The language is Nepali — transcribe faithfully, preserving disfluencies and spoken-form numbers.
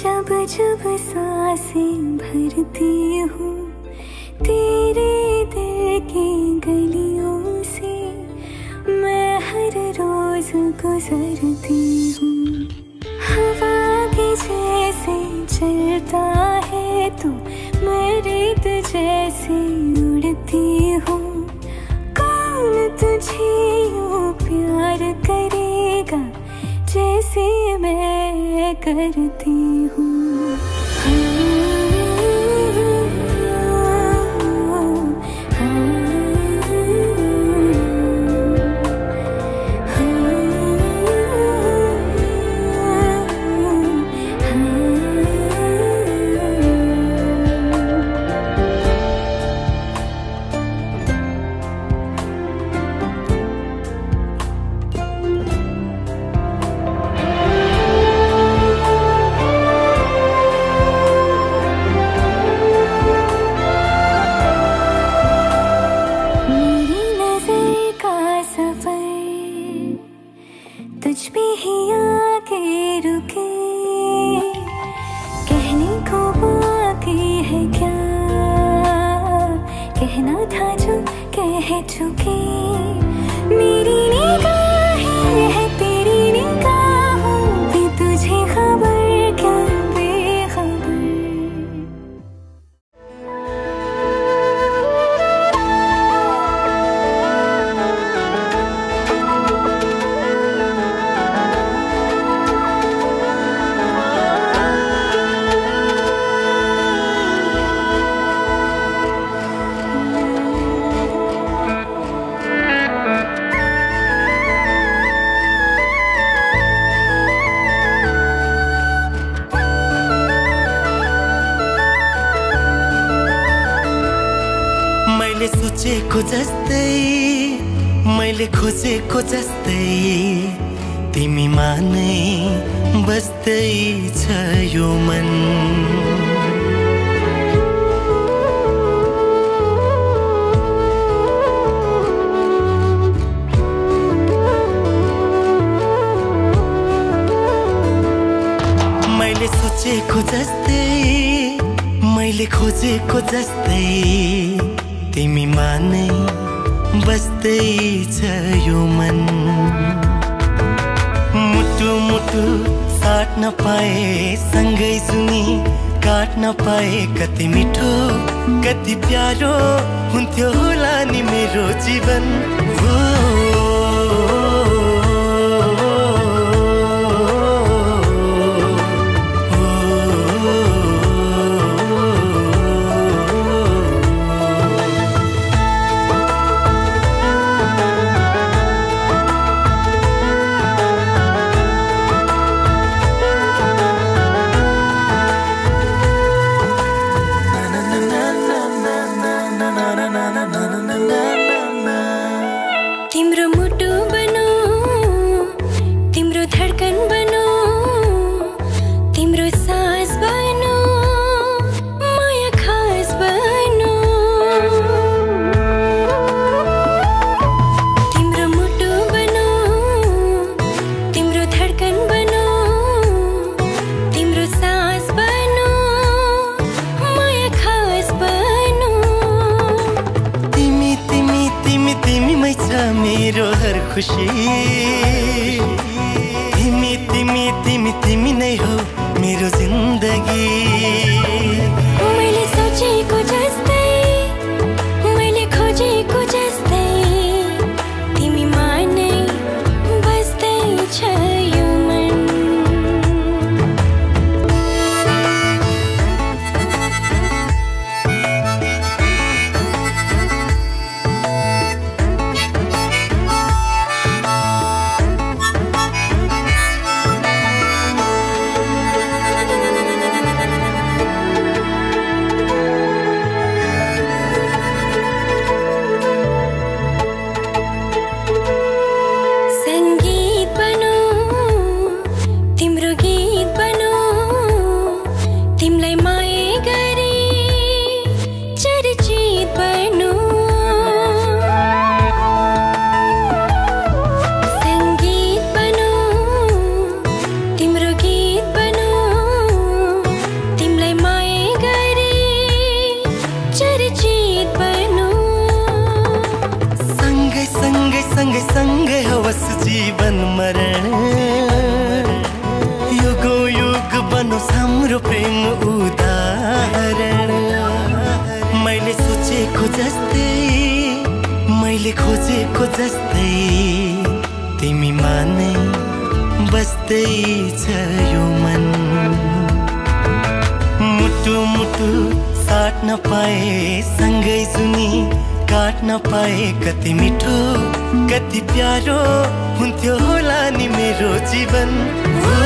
जब जब सांसें भरती हूँ तेरे दिल की गलियों से मैं हर रोज गुजरती हूँ। हवा के जैसे चलता है तू, मैं रेत जैसे उड़ती हूँ। कौन तुझे यूँ प्यार करेगा जैसे मैं करती हूँ। तुझ पे ही आके रुके, कहने को बाकी है क्या, कहना था जो कह चुके। मेरी निगाहें है तेरी निगाहों पे, तुझे खबर क्या बेखबर। मैले सोचेको जस्तै, मैले खोजेको जस्तै तिमीमा नै बस्दै छ यो मन। मैले सोचेको जस्तै, मैले खोजेको जस्तै तिमीमा नै बस्दै छ यो मन। मुटु मुटु साट्न पाए, सँगै सुनी काट्न पाए, कति मिठो कति प्यारो हुन्थ्यो होला नि मेरो जीवन। हो तिम्रो मुटु बनो, तिम्रो धडकन बनो, तिम्रो सास बनो, माया खास बनो। तिम्रो मुटु बनो, तिम्रो धडकन बनो, तिम्रो सास बनो, माया खास बनो। तिमी तिमी तिमी तिमी मै छ मेरो हर खुसी। तिमी तिमी तिमी तिमी नै हो मेरो जिन्दगी। मैले सोचेको जस्तै, मैले खोजेको जस्तै तिमीमा नै बस्दै छ यो मन। सुन्नुहोस् हाम्रो प्रेम उदाहरण। मैले सोचेको जस्तै मैले खोजेको जस्तै तिमीमा नै बस्दैछ यो मन। मुटु मुटु साट्न पाए सँगै सुनी काट्न पाए कति मिठो कति प्यारो हुन्थ्यो होला नि मेरो जीवन।